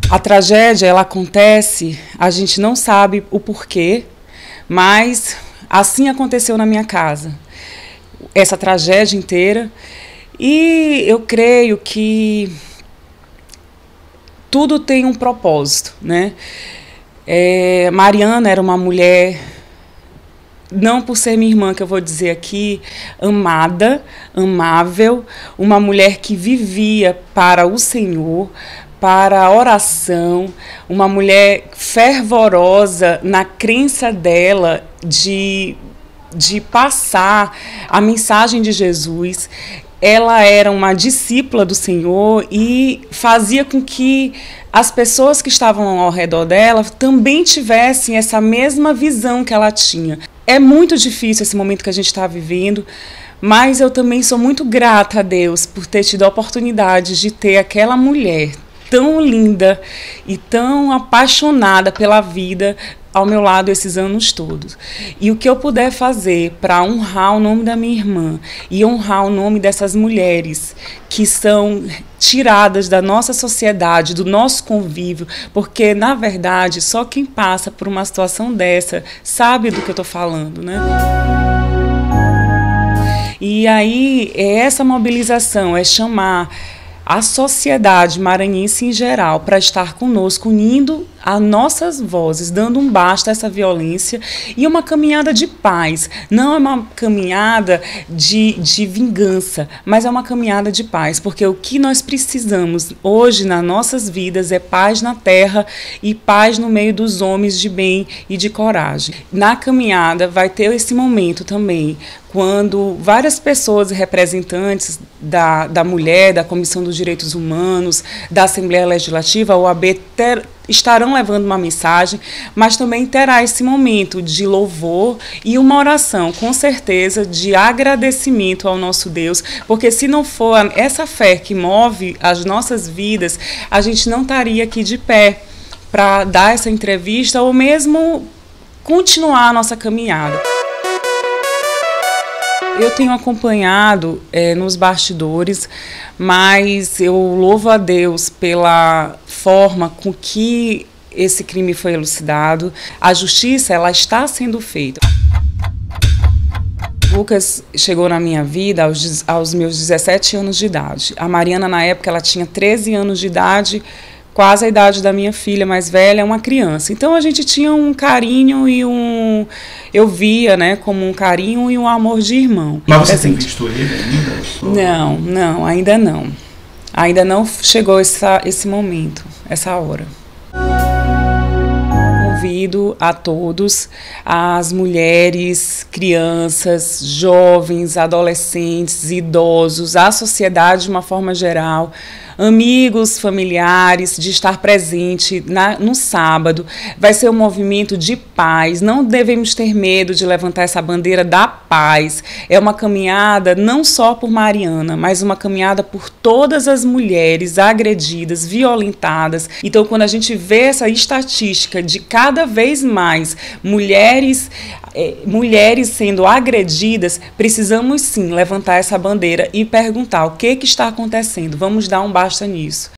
A tragédia, ela acontece, a gente não sabe o porquê, mas assim aconteceu na minha casa. Essa tragédia inteira. E eu creio que tudo tem um propósito, né? Mariana era uma mulher, não por ser minha irmã que eu vou dizer aqui, amada, amável, uma mulher que vivia para o Senhor, para a oração, uma mulher fervorosa na crença dela de passar a mensagem de Jesus. Ela era uma discípula do Senhor e fazia com que as pessoas que estavam ao redor dela também tivessem essa mesma visão que ela tinha. É muito difícil esse momento que a gente está vivendo, mas eu também sou muito grata a Deus por ter tido a oportunidade de ter aquela mulher tão linda e tão apaixonada pela vida ao meu lado esses anos todos. E o que eu puder fazer para honrar o nome da minha irmã e honrar o nome dessas mulheres que são tiradas da nossa sociedade, do nosso convívio, porque, na verdade, só quem passa por uma situação dessa sabe do que eu estou falando, né? E aí, essa mobilização é chamar a sociedade maranhense em geral para estar conosco, unindo as nossas vozes, dando um basta a essa violência e uma caminhada de paz. Não é uma caminhada de vingança, mas é uma caminhada de paz, porque o que nós precisamos hoje nas nossas vidas é paz na terra e paz no meio dos homens de bem e de coragem. Na caminhada vai ter esse momento também, quando várias pessoas representantes da mulher, da Comissão dos Direitos Humanos, da Assembleia Legislativa, a OAB, estarão levando uma mensagem, mas também terá esse momento de louvor e uma oração, com certeza, de agradecimento ao nosso Deus, porque se não for essa fé que move as nossas vidas, a gente não estaria aqui de pé para dar essa entrevista ou mesmo continuar a nossa caminhada. Eu tenho acompanhado nos bastidores, mas eu louvo a Deus pela forma com que esse crime foi elucidado. A justiça, ela está sendo feita. Lucas chegou na minha vida aos meus 17 anos de idade. A Mariana, na época, ela tinha 13 anos de idade, quase a idade da minha filha mais velha, uma criança. Então a gente tinha um carinho e eu via, né, como um carinho e um amor de irmão. Mas você tem visto ele ainda? Não, ainda não. Ainda não chegou esse momento, essa hora. Convido a todos, as mulheres, crianças, jovens, adolescentes, idosos, a sociedade de uma forma geral, amigos, familiares, de estar presente no sábado. Vai ser um movimento de paz, não devemos ter medo de levantar essa bandeira da paz. É uma caminhada não só por Mariana, mas uma caminhada por todas as mulheres agredidas, violentadas. Então, quando a gente vê essa estatística de cada vez mais mulheres sendo agredidas, precisamos sim levantar essa bandeira e perguntar o que está acontecendo. Vamos dar um basta nisso.